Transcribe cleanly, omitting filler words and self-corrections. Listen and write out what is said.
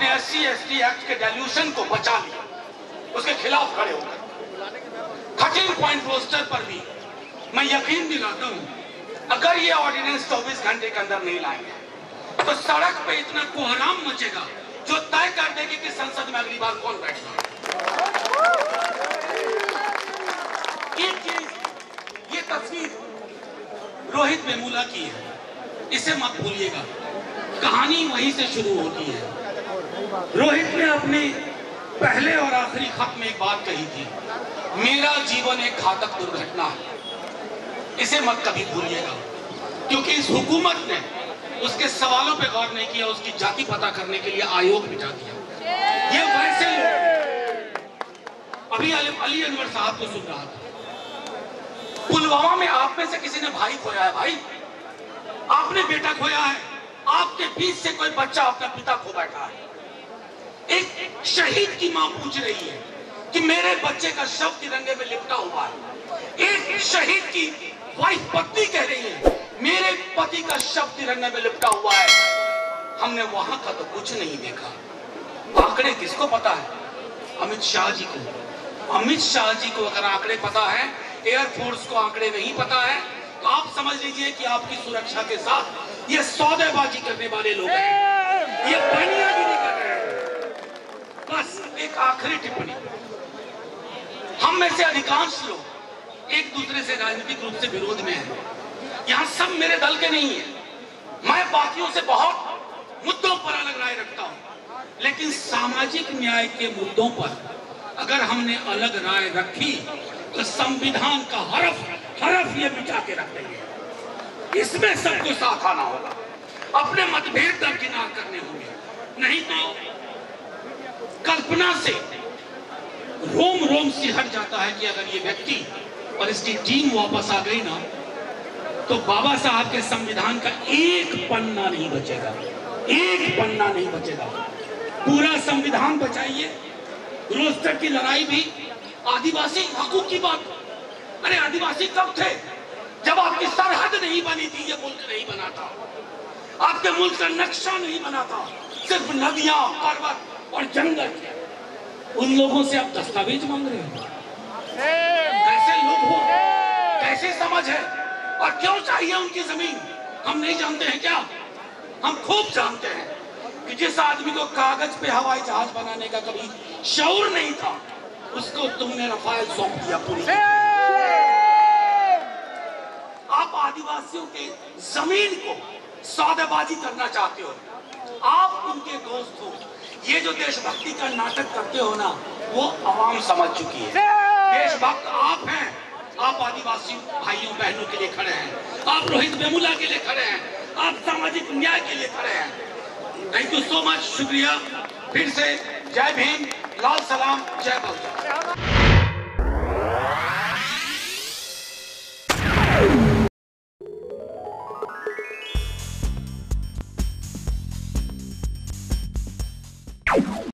आपने SC/ST act के dilution को बचा लिया, उसके खिलाफ खड़े होकर 13 पॉइंट रोस्टर पर भी मैं यकीन दिलाता हूं, अगर ये ऑर्डिनेंस 24 घंटे के अंदर नहीं लाएंगे तो सड़क पे इतना कोहराम मचेगा जो तय कर देगी कि संसद में अगली बार कौन बैठेगा। ये तस्वीर रोहित वेमुला की है, इसे मत भूलिएगा। कहानी वहीं से शुरू होती है। रोहित ने अपने पहले और आखिरी खत में एक बात कही थी, मेरा जीवन एक घातक दुर्घटना है। इसे मत कभी भूलिएगा, क्योंकि इस हुकूमत ने उसके सवालों पे गौर नहीं किया, उसकी जाति पता करने के लिए आयोग बिठा दिया। ये वैसे लोग, अभी अली अनवर साहब को सुन रहा था, पुलवामा में आप में से किसी ने भाई खोया है, भाई आपने बेटा खोया है, आपके बीच से कोई बच्चा अपना पिता खो बैठा है। एक शहीद की मां पूछ रही है कि मेरे बच्चे का शव तिरंगे में लिपटा हुआ है। एक शहीद की वाइफ पत्नी कह रही है मेरे पति का शव तिरंगे में लिपटा हुआ है। हमने वहां का तो कुछ नहीं देखा। आंकड़े किसको पता है? अमित शाह जी को। अमित शाह जी को अगर आंकड़े पता है, एयरफोर्स को आंकड़े नहीं पता है, तो आप समझ लीजिए कि आपकी सुरक्षा के साथ ये सौदेबाजी करने वाले लोग हैं, ये बनियागिरी कर रहे हैं। बस एक आखिरी टिप्पणी, हम में से अधिकांश लोग एक दूसरे से राजनीतिक रूप से विरोध में हैं। यहाँ सब मेरे दल के नहीं है। मैं बाकियों से बहुत मुद्दों पर अलग राय रखता हूँ, लेकिन सामाजिक न्याय के मुद्दों पर अगर हमने अलग राय रखी तो संविधान का हरफ ये मिटा के रख देंगे। इसमें सबको साथ आना होगा, अपने मतभेद दरकिनार करने होंगे, नहीं तो कल्पना से रोम रोम सिहर जाता है कि अगर ये व्यक्ति और इसकी टीम वापस आ गई ना, तो बाबा साहब के संविधान का एक पन्ना नहीं बचेगा, एक पन्ना नहीं बचेगा। पूरा संविधान बचाइए। रोस्टर की लड़ाई भी आदिवासी हकूक की बात। अरे आदिवासी कब थे? जब आपकी सरहद नहीं बनी थी, ये मुल्क नहीं बना था, आपके मुल्क का नक्शा नहीं बना था, सिर्फ नदियां, पर्वत और जंगल थे। उन लोगों से आप दस्तावेज मांग रहे हो? कैसे लोग हो, कैसे समझ है, और क्यों चाहिए उनकी जमीन? हम नहीं जानते हैं क्या? हम खूब जानते हैं कि जिस आदमी को कागज पे हवाई जहाज बनाने का कभी शऊर नहीं था, उसको तुमने रफाल सौंप दिया पूरी। आप आदिवासियों के जमीन को सौदेबाजी करना चाहते हो, आप उनके दोस्त हो। ये जो देशभक्ति का नाटक करते हो ना, वो आवाम समझ चुकी है। देशभक्त आप हैं, आप आदिवासी भाइयों बहनों के लिए खड़े हैं, आप रोहित वेमुला के लिए खड़े हैं, आप सामाजिक न्याय के लिए खड़े हैं। थैंक यू सो मच, शुक्रिया। फिर से जय भीम, लाल सलाम, जय बलराम।